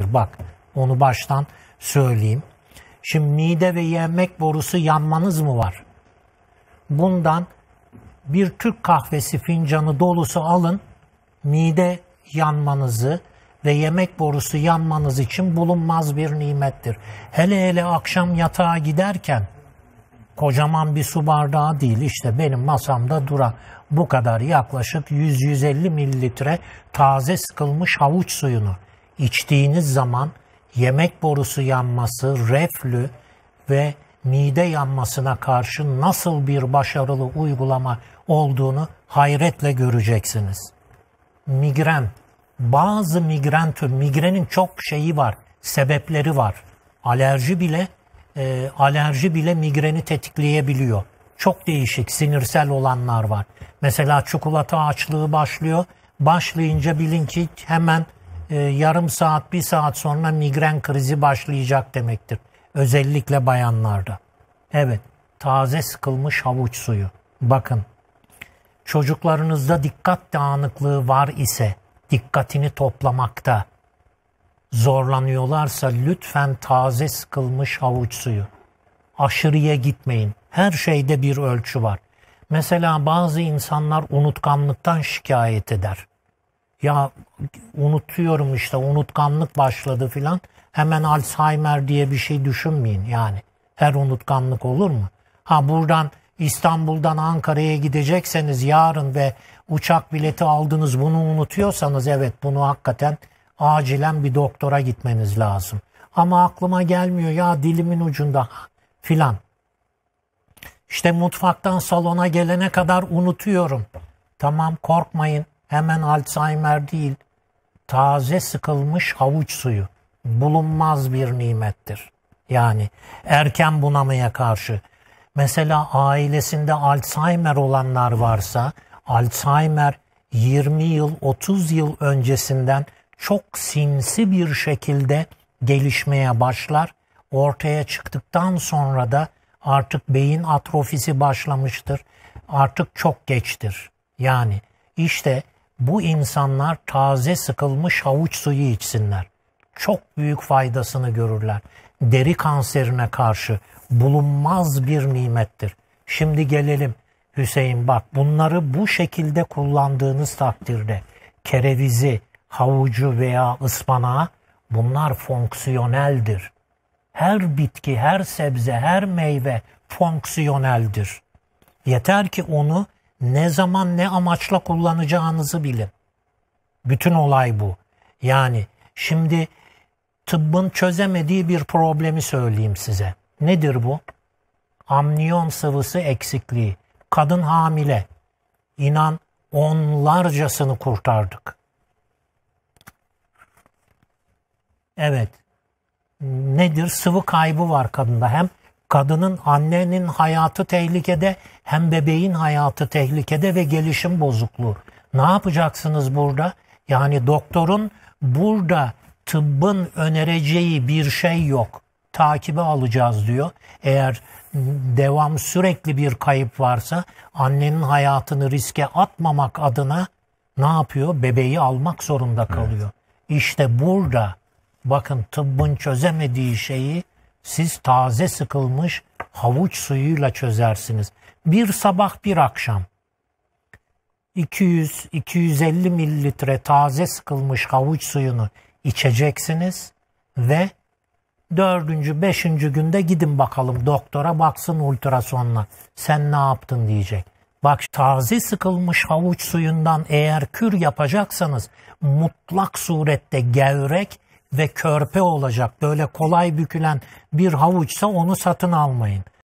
Bak, onu baştan söyleyeyim. Şimdi mide ve yemek borusu yanmanız mı var? Bundan bir Türk kahvesi fincanı dolusu alın. Mide yanmanızı ve yemek borusu yanmanız için bulunmaz bir nimettir. Hele hele akşam yatağa giderken kocaman bir su bardağı değil, işte benim masamda duran bu kadar, yaklaşık 100-150 mililitre taze sıkılmış havuç suyunu içtiğiniz zaman yemek borusu yanması, reflü ve mide yanmasına karşı nasıl bir başarılı uygulama olduğunu hayretle göreceksiniz. Migren, bazı migrenin çok şeyi var, sebepleri var. Alerji bile migreni tetikleyebiliyor. Çok değişik sinirsel olanlar var. Mesela çikolata açlığı başlıyor. Başlayınca bilin ki hemen yarım saat, bir saat sonra migren krizi başlayacak demektir. Özellikle bayanlarda. Evet, taze sıkılmış havuç suyu. Bakın, çocuklarınızda dikkat dağınıklığı var ise, dikkatini toplamakta zorlanıyorlarsa lütfen taze sıkılmış havuç suyu. Aşırıya gitmeyin. Her şeyde bir ölçü var. Mesela bazı insanlar unutkanlıktan şikayet eder. Ya unutuyorum, işte unutkanlık başladı filan. Hemen Alzheimer diye bir şey düşünmeyin yani. Her unutkanlık olur mu? Buradan İstanbul'dan Ankara'ya gidecekseniz yarın ve uçak bileti aldınız, bunu unutuyorsanız evet, bunu hakikaten acilen bir doktora gitmeniz lazım. Ama aklıma gelmiyor ya, dilimin ucunda filan. İşte mutfaktan salona gelene kadar unutuyorum. Tamam, korkmayın, hemen Alzheimer değil. Taze sıkılmış havuç suyu bulunmaz bir nimettir. Yani erken bunamaya karşı. Mesela ailesinde Alzheimer olanlar varsa, Alzheimer 20 yıl, 30 yıl öncesinden çok sinsi bir şekilde gelişmeye başlar. Ortaya çıktıktan sonra da artık beyin atrofisi başlamıştır. Artık çok geçtir. Yani işte bu insanlar taze sıkılmış havuç suyu içsinler. Çok büyük faydasını görürler. Deri kanserine karşı bulunmaz bir nimettir. Şimdi gelelim Hüseyin, bak, bunları bu şekilde kullandığınız takdirde kerevizi, havucu veya ıspanağı, bunlar fonksiyoneldir. Her bitki, her sebze, her meyve fonksiyoneldir. Yeter ki onu ne zaman, ne amaçla kullanacağınızı bilin. Bütün olay bu. Yani şimdi tıbbın çözemediği bir problemi söyleyeyim size. Nedir bu? Amniyon sıvısı eksikliği. Kadın hamile. İnan onlarcasını kurtardık. Evet. Nedir? Sıvı kaybı var kadında. Hem kadının, annenin hayatı tehlikede, hem bebeğin hayatı tehlikede ve gelişim bozukluğu. Ne yapacaksınız burada? Yani doktorun burada, tıbbın önereceği bir şey yok. Takibe alacağız diyor. Eğer devam, sürekli bir kayıp varsa annenin hayatını riske atmamak adına ne yapıyor? Bebeği almak zorunda kalıyor. Evet. İşte burada bakın, tıbbın çözemediği şeyi siz taze sıkılmış havuç suyuyla çözersiniz. Bir sabah bir akşam 200-250 mililitre taze sıkılmış havuç suyunu içeceksiniz ve 4. 5. günde gidin bakalım doktora, baksın ultrasonla. Sen ne yaptın diyecek. Bak, taze sıkılmış havuç suyundan eğer kür yapacaksanız mutlak surette gevrek ve körpe olacak. Böyle kolay bükülen bir havuçsa onu satın almayın.